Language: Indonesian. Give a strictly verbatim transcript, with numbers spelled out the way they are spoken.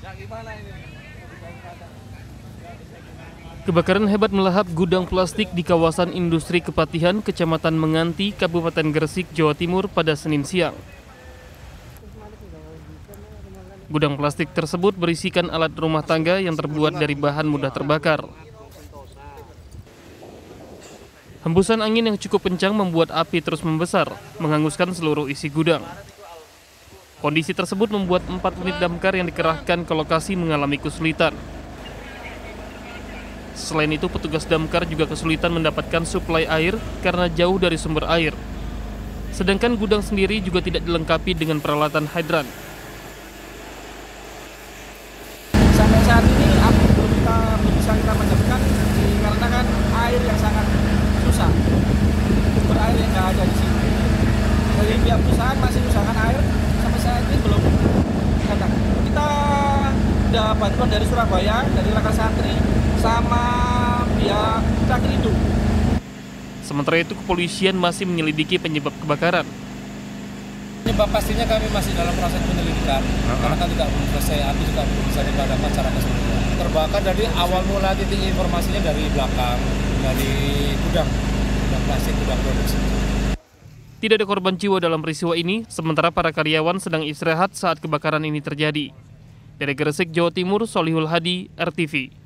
Kebakaran hebat melahap gudang plastik di kawasan industri Kepatihan, Kecamatan Menganti, Kabupaten Gresik, Jawa Timur pada Senin siang. Gudang plastik tersebut berisikan alat rumah tangga yang terbuat dari bahan mudah terbakar. Hembusan angin yang cukup kencang membuat api terus membesar, menghanguskan seluruh isi gudang. Kondisi tersebut membuat empat unit damkar yang dikerahkan ke lokasi mengalami kesulitan. Selain itu, petugas damkar juga kesulitan mendapatkan suplai air karena jauh dari sumber air. Sedangkan gudang sendiri juga tidak dilengkapi dengan peralatan hidran. Sampai saat ini api belum kita belum bisa kita padamkan dikarenakan air yang sangat susah. Sumber air yang nggak ada di sini. Dari pihak perusahaan masih usahakan air sampai saat ini belum datang. Kita ada bantuan dari Surabaya, dari Laka Santri, sama pihak Cakridu. Sementara itu, kepolisian masih menyelidiki penyebab kebakaran. Penyebab pastinya kami masih dalam proses penyelidikan, uh-huh. karena kan tidak belum selesai, api juga belum bisa dipadamkan secara keseluruhan. Terbakar dari awal mula titik informasinya dari belakang, dari gudang, gudang plastik, gudang produksi. Tidak ada korban jiwa dalam peristiwa ini, sementara para karyawan sedang istirahat saat kebakaran ini terjadi. Dari Gresik, Jawa Timur, Solihul Hadi, R T V.